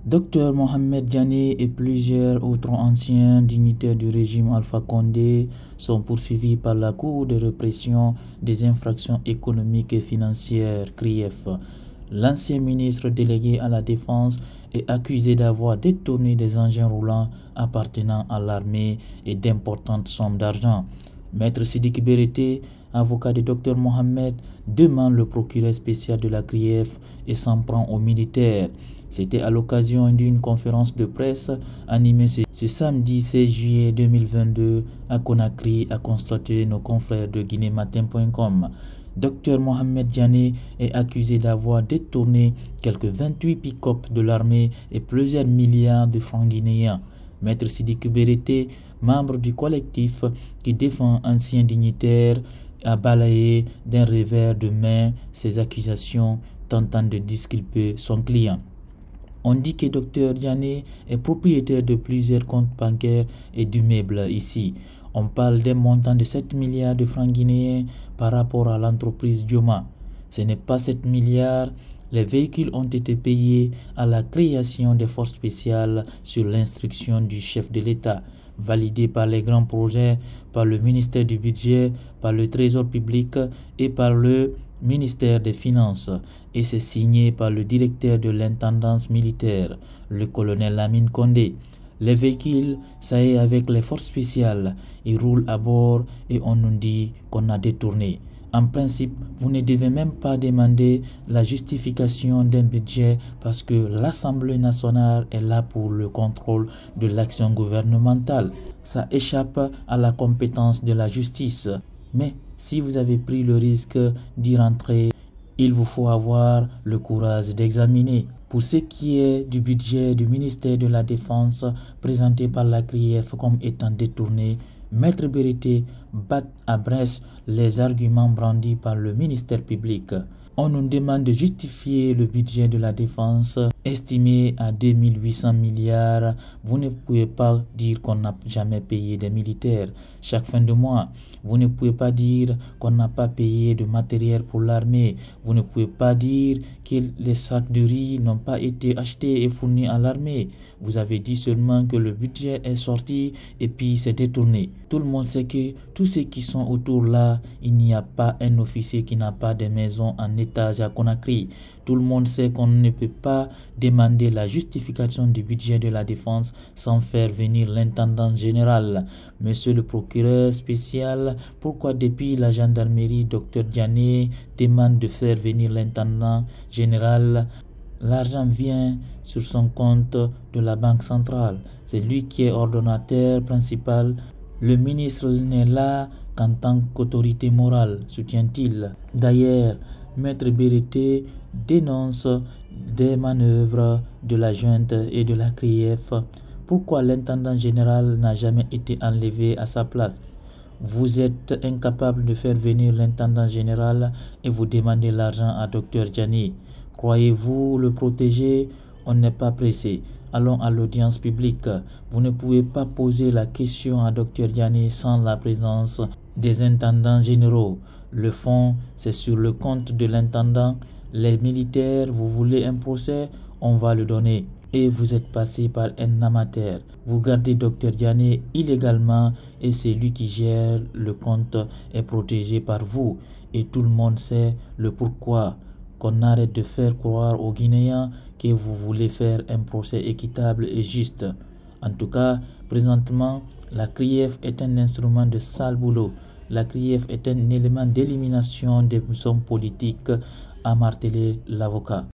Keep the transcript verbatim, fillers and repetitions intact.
Docteur Mohamed Diané et plusieurs autres anciens dignitaires du régime Alpha Condé sont poursuivis par la Cour de répression des infractions économiques et financières C R I E F. L'ancien ministre délégué à la Défense est accusé d'avoir détourné des engins roulants appartenant à l'armée et d'importantes sommes d'argent. Maître Sidiki Berete, avocat du docteur Mohamed, demande le procureur spécial de la C R I E F et s'en prend aux militaires. C'était à l'occasion d'une conférence de presse animée ce, ce samedi seize juillet deux mille vingt-deux à Conakry, a constaté nos confrères de guinée matin point com. Docteur Mohamed Diané est accusé d'avoir détourné quelques vingt-huit pick-up de l'armée et plusieurs milliards de francs guinéens. Maître Sidiki Berete, membre du collectif qui défend anciens dignitaires, a balayé d'un revers de main ces accusations, tentant de disculper son client. On dit que Docteur Diané est propriétaire de plusieurs comptes bancaires et d'immeubles ici. On parle d'un montant de sept milliards de francs guinéens par rapport à l'entreprise Dioma. Ce n'est pas sept milliards. Les véhicules ont été payés à la création des forces spéciales sur l'instruction du chef de l'État, validés par les grands projets, par le ministère du Budget, par le Trésor public et par le ministère des Finances, et c'est signé par le directeur de l'intendance militaire, le colonel Lamine Condé. Les véhicules, ça y est, avec les forces spéciales, ils roulent à bord et on nous dit qu'on a détourné. En principe, vous ne devez même pas demander la justification d'un budget parce que l'Assemblée nationale est là pour le contrôle de l'action gouvernementale. Ça échappe à la compétence de la justice. Mais si vous avez pris le risque d'y rentrer, il vous faut avoir le courage d'examiner. Pour ce qui est du budget du ministère de la Défense présenté par la C R I E F comme étant détourné, Maître Berete bat à Brest les arguments brandis par le ministère public. On nous demande de justifier le budget de la défense estimé à deux mille huit cents milliards. Vous ne pouvez pas dire qu'on n'a jamais payé des militaires chaque fin de mois. Vous ne pouvez pas dire qu'on n'a pas payé de matériel pour l'armée. Vous ne pouvez pas dire que les sacs de riz n'ont pas été achetés et fournis à l'armée. Vous avez dit seulement que le budget est sorti et puis c'est détourné. Tout le monde sait que tous ceux qui sont autour là, il n'y a pas un officier qui n'a pas de maison en étage à Conakry. Tout le monde sait qu'on ne peut pas demander la justification du budget de la défense sans faire venir l'intendant général. Monsieur le procureur spécial, pourquoi depuis la gendarmerie, docteur Diané demande de faire venir l'intendant général? L'argent vient sur son compte de la Banque centrale. C'est lui qui est ordonnateur principal. Le ministre n'est là qu'en tant qu'autorité morale, soutient-il. D'ailleurs, Maître Berete dénonce des manœuvres de la junte et de la C R I E F. Pourquoi l'intendant général n'a jamais été enlevé à sa place? Vous êtes incapable de faire venir l'intendant général et vous demandez l'argent à docteur Diané. Croyez-vous le protéger? On n'est pas pressé. Allons à l'audience publique. Vous ne pouvez pas poser la question à docteur Diané sans la présence des intendants généraux. Le fond, c'est sur le compte de l'intendant. Les militaires, vous voulez un procès, on va le donner. Et vous êtes passé par un amateur. Vous gardez docteur Diané illégalement et c'est lui qui gère le compte est protégé par vous. Et tout le monde sait le pourquoi. Qu'on arrête de faire croire aux Guinéens que vous voulez faire un procès équitable et juste. En tout cas, présentement, la C R I E F est un instrument de sale boulot. La C R I E F est un élément d'élimination des hommes politiques, a martelé l'avocat.